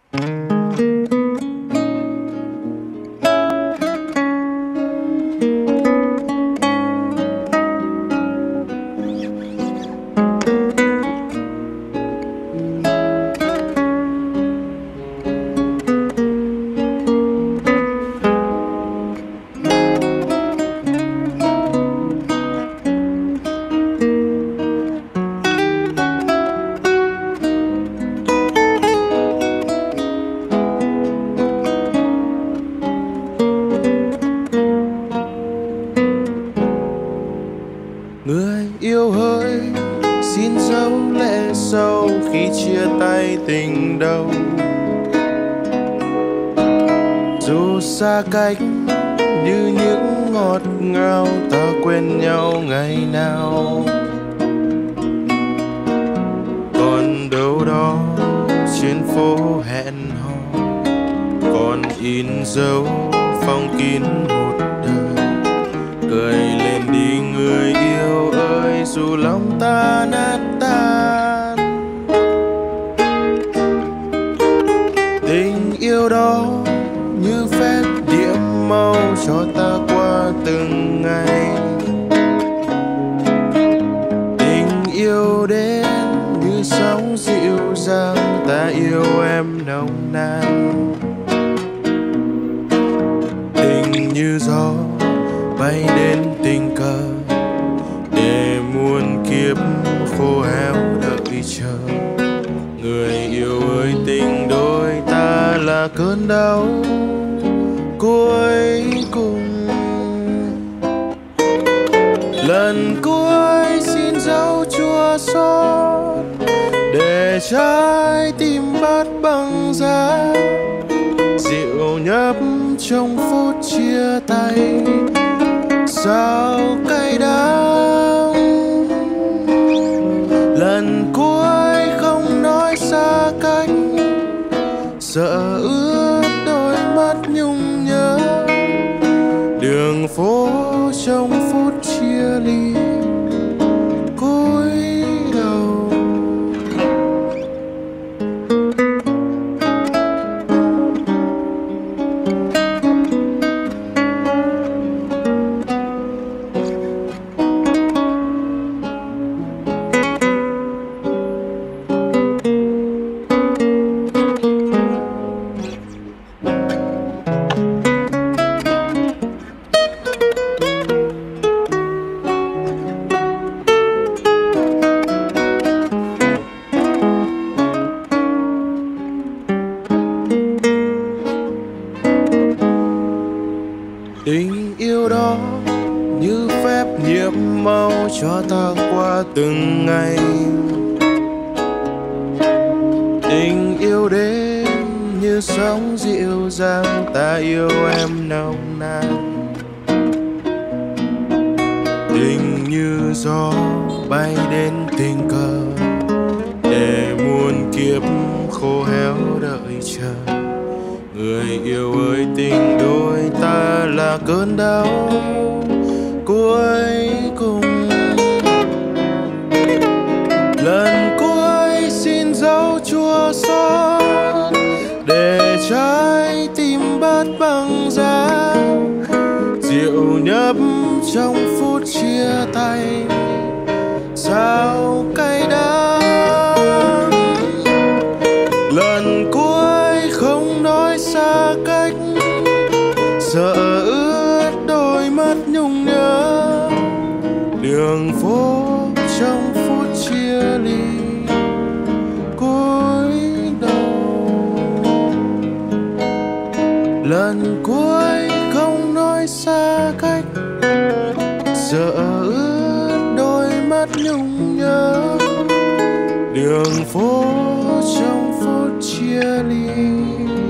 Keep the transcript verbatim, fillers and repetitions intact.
Người yêu hỡi, xin dấu lệ sâu khi chia tay tình đâu. Dù xa cách như những ngọt ngào, ta quên nhau ngày nào. Còn đâu đó trên phố hẹn hò, còn in dấu phong kín một đời. Cười lên đi người yêu ơi, dù lòng ta nát tan. Tình yêu đó như phép điểm màu cho ta qua từng ngày. Tình yêu đến như sóng dịu dàng, ta yêu em nồng nàn. Tình như gió bay đến tình cờ, để muôn kiếp khô héo đợi chờ. Người yêu ơi, tình đôi ta là cơn đau cuối cùng. Lần cuối xin dấu chua xót, để trái tim bát băng giá. Rượu nhấp trong phút chia tay, sao cay đắng. Lần cuối không nói xa cách, sợ ướt đôi mắt nhung nhớ. Đường phố trong phút chia ly, cúi đầu. Tình yêu đó như phép nhiệm màu cho ta qua từng ngày. Tình yêu đến như sóng dịu dàng, ta yêu em nồng nàn. Tình như gió bay đến tình cờ, để muôn kiếp khô héo đợi chờ. Người yêu ơi, tình đôi ta là cơn đau cuối cùng. Lần cuối xin dấu chua xót, để trái tim bát băng giá. Rượu nhấp trong phút chia tay, sao cay đắng. Lần cuối không nói xa cách, sợ ướt đôi mắt nhung nhớ. Đường phố trong phút chia ly, cúi đầu. Lần cuối không nói xa cách, sợ ướt đôi mắt nhung nhớ. Đường phố trong phút chia ly.